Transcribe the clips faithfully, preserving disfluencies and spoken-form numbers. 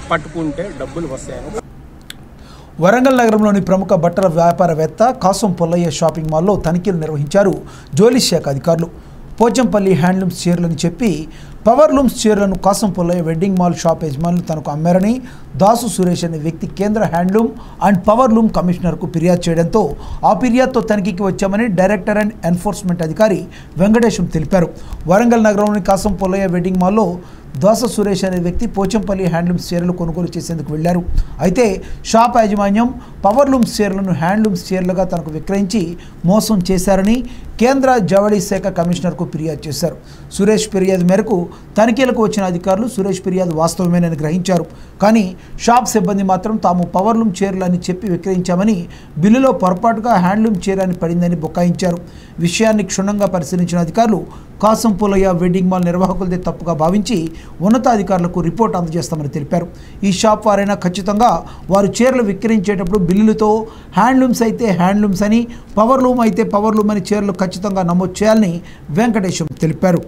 పట్టుకుంటే డబ్బులు వస్తాయని. వరంగల్ నగరంలోని ప్రముఖ బట్టల వ్యాపారవేత్త కాసం పుల్లయ్య షాపింగ్ మాల్లో తనిఖీలు నిర్వహించారు జోలి శాఖ అధికారులు. పోచంపల్లి హ్యాండ్లూమ్స్ చీరలని చెప్పి పవర్ లూమ్స్ చీరలను Kasam Pullaiah wedding mall shop యజమానులు తనకు అమ్మారని దాసు సురేష్ అనే వ్యక్తి కేంద్ర హ్యాండ్లూమ్ అండ్ పవర్ లూమ్ కమిషనర్కు ఫిర్యాదు చేయడంతో ఆ ఫిర్యాదుతో తనిఖీకి వచ్చామని డైరెక్టర్ అండ్ ఎన్ఫోర్స్మెంట్ అధికారి వెంకటేశం తెలిపారు. వరంగల్ నగరంలోని కాసం పుల్లయ్య వెడ్డింగ్ మాల్లో దాస సురేష్ అనే వ్యక్తి పోచంపల్లి హ్యాండ్లూమ్స్ చీరలు కొనుగోలు చేసేందుకు వెళ్లారు. అయితే షాప్ యాజమాన్యం పవర్ లూమ్స్ చీరలను హ్యాండ్లూమ్స్ చీరలుగా తనకు విక్రయించి మోసం చేశారని కేంద్ర జవళి శాఖ కమిషనర్కు ఫిర్యాదు చేశారు. సురేష్ ఫిర్యాదు మేరకు తనిఖీలకు వచ్చిన అధికారులు సురేష్ ఫిర్యాదు వాస్తవమేనని గ్రహించారు. కానీ షాప్ సిబ్బంది మాత్రం తాము పవర్ లూమ్ చీరలు అని చెప్పి విక్రయించామని బిల్లులో పొరపాటుగా హ్యాండ్లూమ్ చీర అని పడిందని బుకాయించారు. విషయాన్ని క్షుణ్ణంగా పరిశీలించిన అధికారులు కాసం పుల్లయ్య వెడ్డింగ్ మాల్ నిర్వాహకులదే తప్పుగా భావించి ఉన్నతాధికారులకు రిపోర్ట్ అందజేస్తామని తెలిపారు. ఈ షాప్ వారైనా ఖచ్చితంగా వారు చీరలు విక్రయించేటప్పుడు బిల్లులతో హ్యాండ్లూమ్స్ అయితే హ్యాండ్లూమ్స్ అని, పవర్ లూమ్ అయితే పవర్ లూమ్ అని చీరలు ఖచ్చితంగా నమోదు చేయాలని వెంకటేశం తెలిపారు.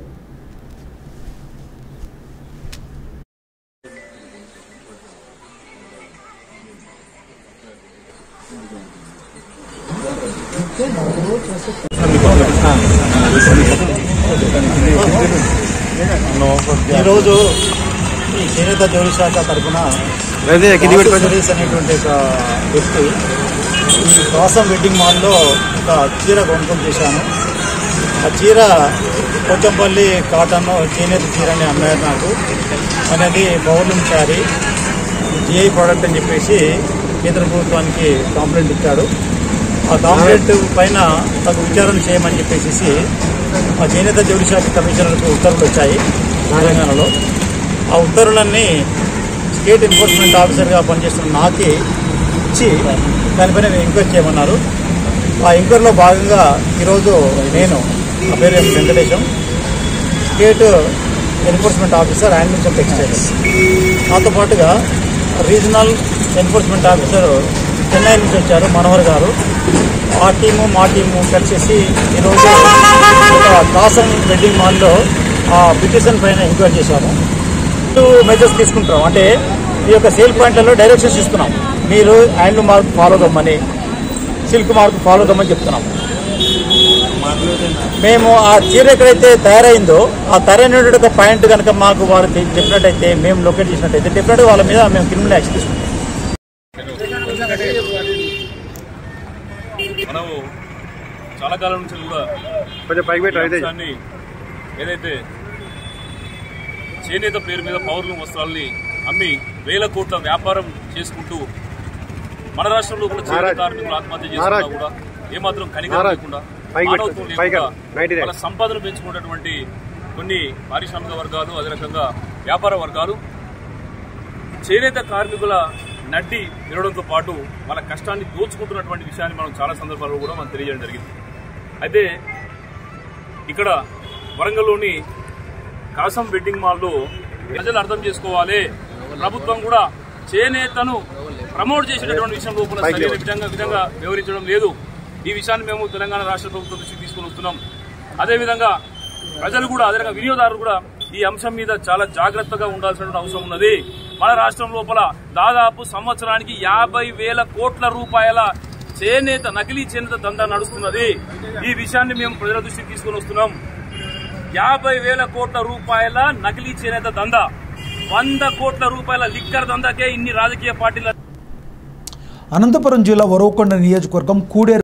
ఈరోజు ఈ చేనేత జౌళి శాఖ తరఫున సురేష్ అనేటువంటి ఒక వ్యక్తి ఈ కాసం వెడ్డింగ్ మాల్లో ఒక చీర కొనుగోలు చేశాను. ఆ చీర పోచంపల్లి కాటన్ చేనేత చీరని అమ్మారు నాకు. అనేది పౌర్ణమి శారీ జిఐ ప్రోడక్ట్ అని చెప్పేసి కేంద్ర ప్రభుత్వానికి కంప్లైంట్ ఇచ్చాడు. ఆ కంప్లైంట్ పైన తగు విచారణ చేయమని చెప్పేసి ఆ చేనేత జౌళి శాఖ కమిషనర్కు ఉత్తర్వులు వచ్చాయి తెలంగాణలో. ఆ ఉత్తర్వులన్నీ స్టేట్ ఎన్ఫోర్స్మెంట్ ఆఫీసర్గా పనిచేస్తున్న నాకే ఇచ్చి దానిపైన ఎంక్వైరీ చేయమన్నారు. ఆ ఎంక్వైరీలో భాగంగా ఈరోజు నేను నా పేరు Venkatesham, state enforcement officer handlooms and textiles, నాతో పాటుగా రీజనల్ ఎన్ఫోర్స్మెంట్ ఆఫీసర్ చెన్నై నుంచి వచ్చారు మనోహర్ గారు. ఆ టీము మా టీము కలిసేసి ఈరోజు ఒక కాసం వెడ్డింగ్ మాల్లో ఆ పిటిషన్ పైన ఎంక్వైరీ చేశాము. టూ మెజర్స్ తీసుకుంటాం. అంటే ఈ యొక్క సేల్ పాయింట్లలో డైరెక్షన్స్ ఇస్తున్నాం. మీరు హ్యాండ్లూమ్ మార్క్ ఫాలో కమ్మని, సిల్క్ మార్క్ ఫాలో కమ్మని చెప్తున్నాం. మేము ఆ చీర ఎక్కడైతే తయారైందో ఆ తయారైన ఒక పాయింట్ కనుక మాకు వారు చెప్పినట్టయితే, మేము లొకేట్ చేసినట్టయితే డెఫినెట్గా వాళ్ళ మీద మేము క్రిమినల్ యాక్షన్ తీసుకుంటాం. మనము చాలా కాలం నుంచి కూడా ఏదైతే చేనేత పేరు మీద పౌర్ణమి వస్త్రాలని అమ్మి వేల కోట్ల వ్యాపారం చేసుకుంటూ మన రాష్ట్రంలో కూడా చేనేత కార్మికులు ఆత్మహత్య చేసుకున్నా కూడా ఏమాత్రం కనికరం లేకుండా, మానవత్వం లేకుండా వాళ్ళ సంపాదన పెంచుకున్నటువంటి కొన్ని పారిశ్రామిక వర్గాలు, అదే రకంగా వ్యాపార వర్గాలు చేనేత కార్మికుల నడ్డి వినడంతో పాటు వాళ్ళ కష్టాన్ని దోచుకుంటున్నటువంటి విషయాన్ని మనం చాలా సందర్భాల్లో కూడా మనం తెలియజేయడం జరిగింది. అయితే ఇక్కడ వరంగల్లోని కాసం వెడ్డింగ్ మాల్లో ప్రజలు అర్థం చేసుకోవాలి, ప్రభుత్వం కూడా చేనేతను ప్రమోట్ చేసేటటువంటి విషయం లోపల సరైన విధంగా విధంగా వివరించడం లేదు. ఈ విషయాన్ని మేము తెలంగాణ రాష్ట్ర ప్రభుత్వం దృష్టికి తీసుకుని వస్తున్నాం. అదేవిధంగా ప్రజలు కూడా, అదే రకంగా వినియోగదారులు కూడా ఈ అంశం మీద చాలా జాగ్రత్తగా ఉండాల్సిన అవసరం ఉన్నది. మన రాష్ట్రం లోపల దాదాపు సంవత్సరానికి యాభై వేల కోట్ల రూపాయల చేనేత నకిలీ చేనేత దందా నడుస్తున్నది. ఈ విషయాన్ని మేము ప్రజల దృష్టికి తీసుకుని వస్తున్నాం. యాభై వేల కోట్ల రూపాయల నకిలీ చేనేత దందా, వంద కోట్ల రూపాయల లిక్కర్ దందాకే ఇన్ని రాజకీయ పార్టీల. అనంతపురం జిల్లా వరవకొండ నియోజకవర్గం కూడేరు